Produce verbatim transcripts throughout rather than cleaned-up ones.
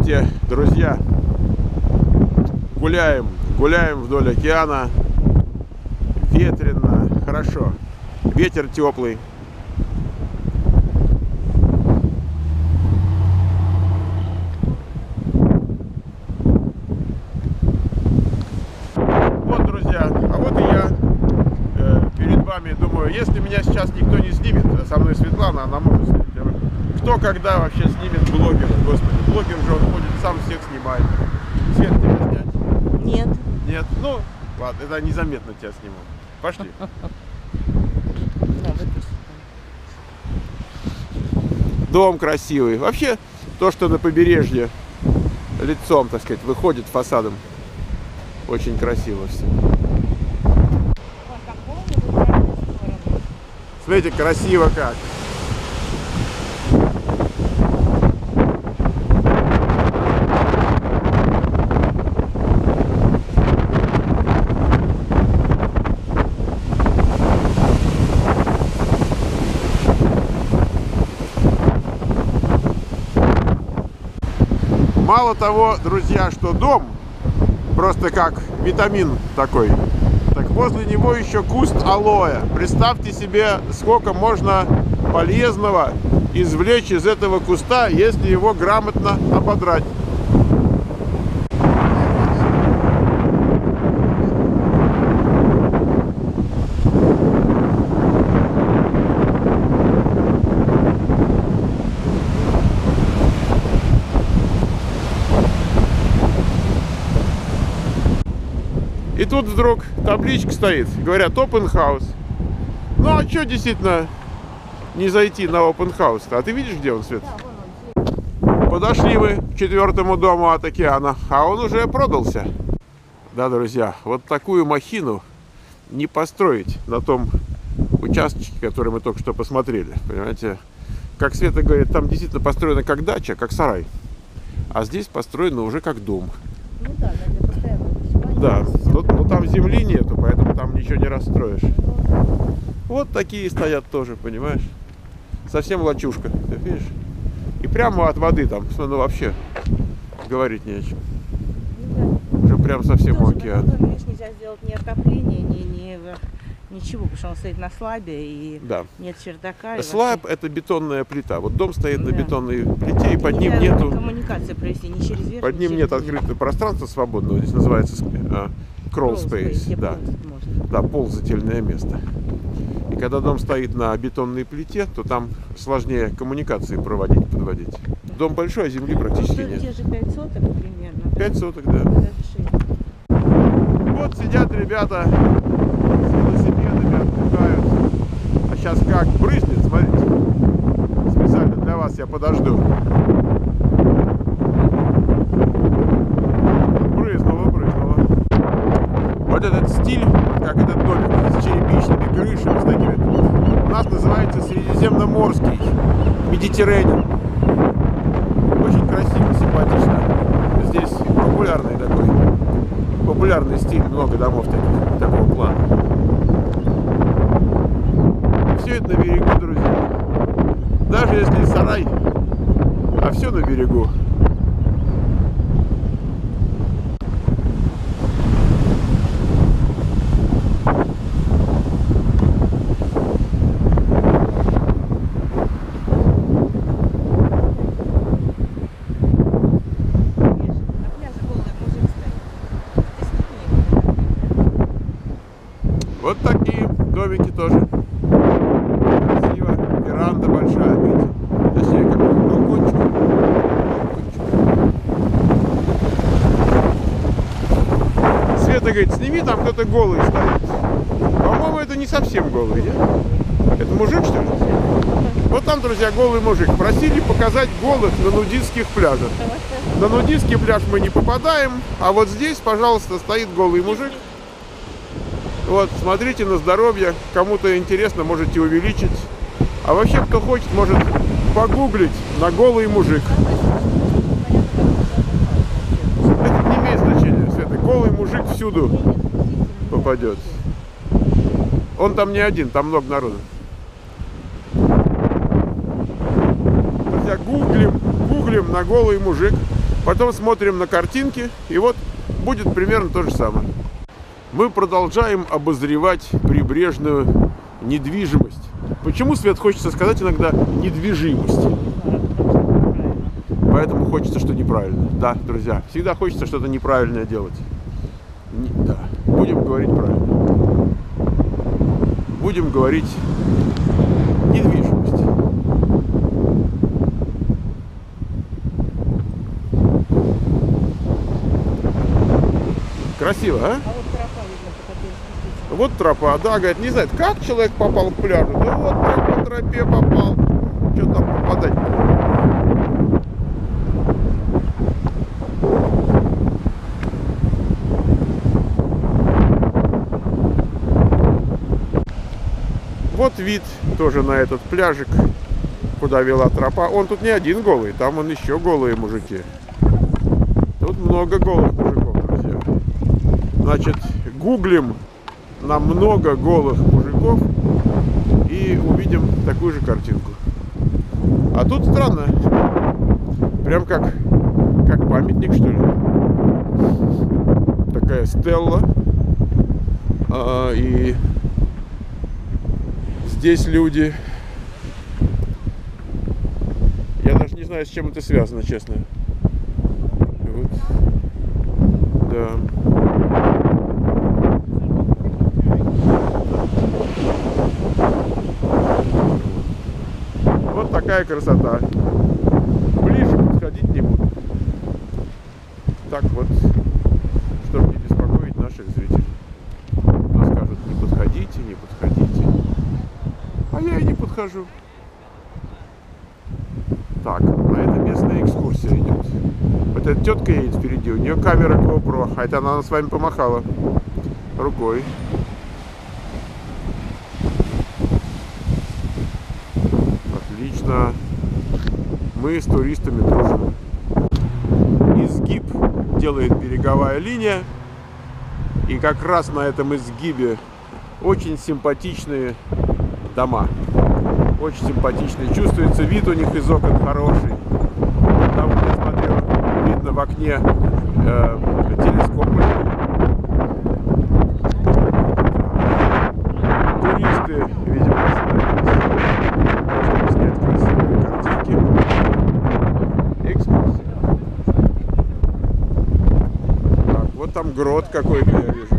Слушайте, друзья, гуляем, гуляем вдоль океана, ветрено, хорошо, ветер теплый. Вот, друзья, а вот и я э, перед вами, думаю, если меня сейчас никто не снимет, а со мной Светлана, она может снять. Кто когда вообще снимет блогера, господи, блогер же он ходит, сам всех снимает. Свет тебя снять? Нет. Нет? Ну, ладно, это незаметно тебя сниму. Пошли. Дом красивый. Вообще, то, что на побережье лицом, так сказать, выходит фасадом, очень красиво все. Смотрите, красиво как. Мало того, друзья, что дом просто как витамин такой, так возле него еще куст алоэ. Представьте себе, сколько можно полезного извлечь из этого куста, если его грамотно ободрать. И тут вдруг табличка стоит, говорят, open house. Ну а что действительно не зайти на open house-то? А ты видишь, где он, Свет? Подошли мы к четвертому дому от океана, а он уже продался. Да, друзья, вот такую махину не построить на том участке, который мы только что посмотрели. Понимаете, как Света говорит, там действительно построено как дача, как сарай. А здесь построено уже как дом. Ну да, надо постоянно. Да, но, но там земли нету, поэтому там ничего не расстроишь. Вот такие стоят тоже, понимаешь? Совсем лачушка, ты видишь? И прямо от воды там, ну вообще говорить не о чем. Уже прям совсем у океана. Нельзя сделать ни отопления, ни, ни ничего, потому что он стоит на слабе и да. Нет чердака. Слаб вообще... это бетонная плита. Вот дом стоит да. на бетонной плите, и под нельзя ним нету. Коммуникация провести ни через верх, под ним нет открытого пространства свободного. Здесь называется uh, crawl space. Да. да, ползательное место. И когда дом стоит на бетонной плите, то там сложнее коммуникации проводить, подводить. Дом большой, а земли практически нет. Где же пять соток примерно? пять соток, да. Вот сидят ребята с велосипедами, отдыхают. А сейчас как брызнет, смотрите. Специально для вас я подожду. Брызнуло, брызнуло. Вот этот стиль, как этот домик с черепичными крышами, с такими, у нас называется средиземноморский, Медитеррейн. Очень красиво, симпатично. Здесь популярный такой, популярный стиль, много домов таких, такого плана. Все это на берегу, друзья. Даже если сарай, а все на берегу. Вот такие домики тоже. Красиво. Веранда большая, видите? Точнее, как балкончик. балкончик. Света говорит, сними, там кто-то голый стоит. По-моему, это не совсем голый, нет? Это мужик, что ли? Вот там, друзья, голый мужик. Просили показать голых на нудистских пляжах. На нудистский пляж мы не попадаем, а вот здесь, пожалуйста, стоит голый мужик. Вот, смотрите на здоровье. Кому-то интересно, можете увеличить. А вообще, кто хочет, может погуглить на голый мужик. Это не имеет значения, Света. Голый мужик всюду попадет. Он там не один, там много народу. Друзья, гуглим, гуглим на голый мужик. Потом смотрим на картинки, и вот будет примерно то же самое. Мы продолжаем обозревать прибрежную недвижимость. Почему, Свет, хочется сказать иногда недвижимость? Поэтому хочется, что неправильно. Да, друзья, всегда хочется что-то неправильное делать. Не, да, будем говорить правильно. Будем говорить недвижимость. Красиво, а? А вот тропа, видно, по которой спуститься. Вот тропа, да, говорит, не знает, как человек попал к пляжу. Да вот так по тропе попал. Что там попадать? Вот вид тоже на этот пляжик, куда вела тропа. Он тут не один голый, там он еще голые мужики. Тут много голых мужиков, друзья. Значит, гуглим на много голых мужиков и увидим такую же картинку. А тут странно. Прям как, как памятник, что ли. Такая стелла. А, и здесь люди. Я даже не знаю, с чем это связано, честно. Вот. Да. Вот такая красота. Ближе подходить не буду. Так вот, чтобы не беспокоить наших зрителей. Кто скажет, не подходите, не подходите. А я и не подхожу. Так, а это местная экскурсия идет. Вот эта тетка едет впереди, у нее камера GoPro, а это она нам с вами помахала рукой. Отлично. Мы с туристами дружим. Изгиб делает береговая линия. И как раз на этом изгибе очень симпатичные дома. Очень симпатичные. Чувствуется вид у них из окон хороший. Там, я смотрю, видно в окне э, телескопы. Туристы, видимо, чтобы снять красивые картинки. Экскурсия. Так, вот там грот какой-то, я вижу.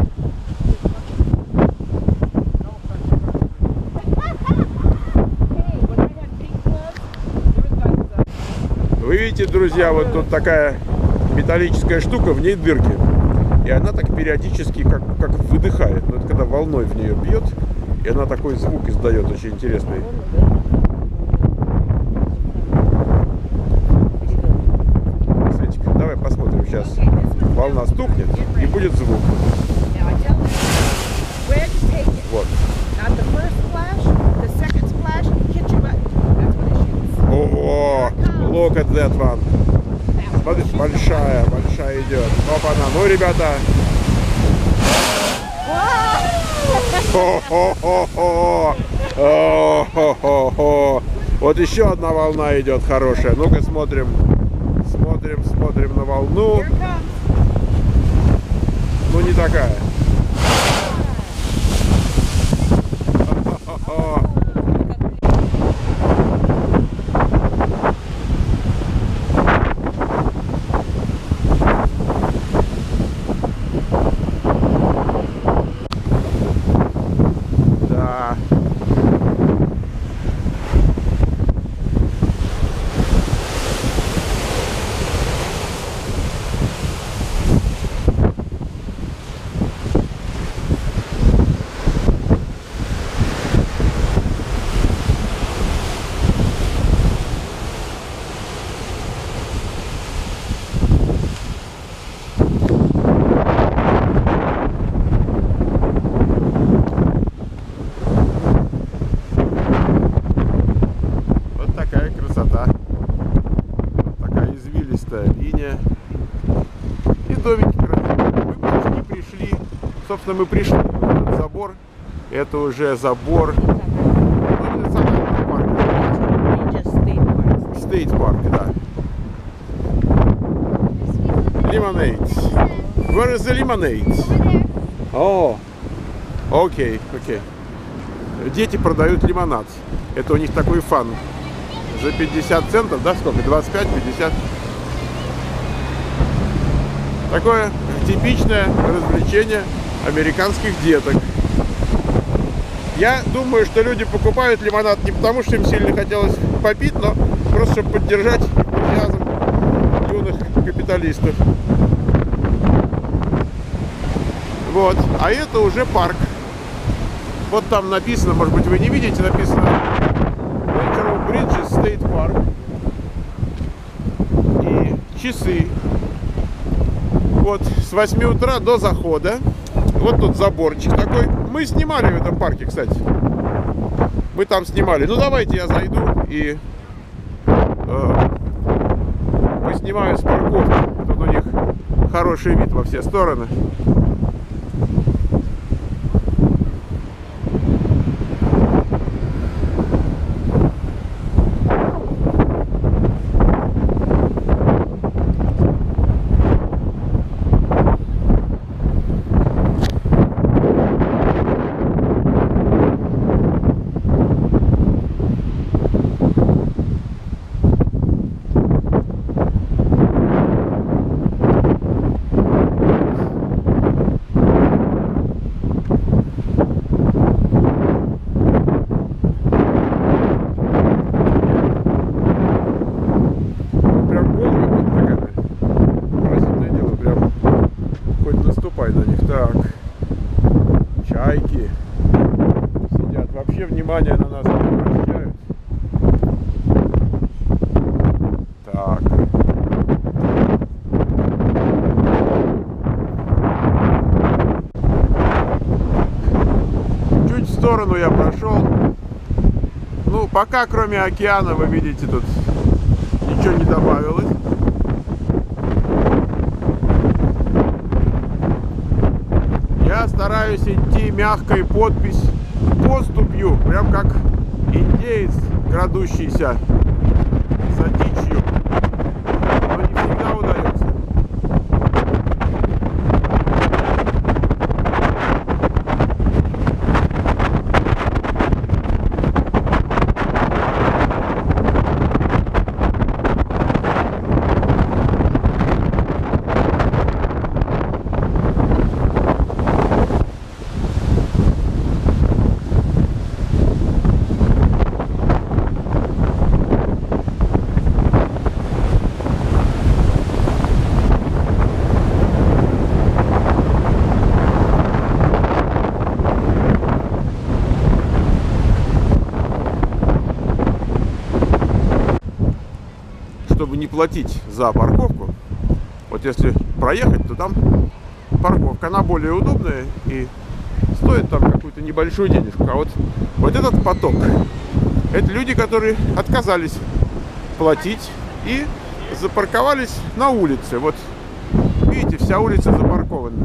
Вы видите, друзья, вот тут такая металлическая штука, в ней дырки. И она так периодически как, как выдыхает. Но это когда волной в нее бьет, и она такой звук издает очень интересный. Светик, давай посмотрим сейчас. Волна стукнет и будет звук. Вот. О, look at that one. Смотрите, большая, большая идет. Опа-на. Ну, ребята. Хо-хо-хо-хо. О-хо-хо-хо. Вот еще одна волна идет хорошая. Ну-ка смотрим. Смотрим, смотрим на волну. Ну, не такая. Собственно, мы пришли на этот забор. Это уже забор. Стейт парк, да. Lemonade. Where is the lemonade? О, окей, окей. Дети продают лимонад. Это у них такой фан. За пятьдесят центов, да, сколько? двадцать пять пятьдесят. Такое типичное развлечение американских деток. Я думаю, что люди покупают лимонад не потому, что им сильно хотелось попить, но просто чтобы поддержать энтузиазм юных капиталистов. Вот. А это уже парк. Вот там написано, может быть, вы не видите, написано Natural Bridges State Park. И часы. Вот с восьми утра до захода. Вот тут заборчик такой. Мы снимали в этом парке, кстати. Мы там снимали. Ну давайте я зайду и э, поснимаю с парковки. Тут у них хороший вид во все стороны. Чайки сидят, вообще внимания на нас не обращают. Так. Чуть в сторону я прошел. Ну, пока кроме океана, вы видите, тут ничего не добавилось. Я стараюсь идти мягкой подпись поступью, прям как индеец, крадущийся за дичью, но не всегда удается. Чтобы не платить за парковку, вот если проехать, то там парковка, она более удобная и стоит там какую-то небольшую денежку. А вот, вот этот поток, это люди, которые отказались платить и запарковались на улице. Вот видите, вся улица запаркованная.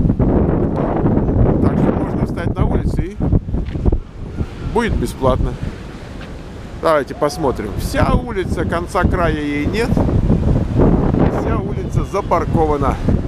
Так что можно встать на улице и будет бесплатно. Давайте посмотрим. Вся улица, конца края ей нет. Вся улица запаркована.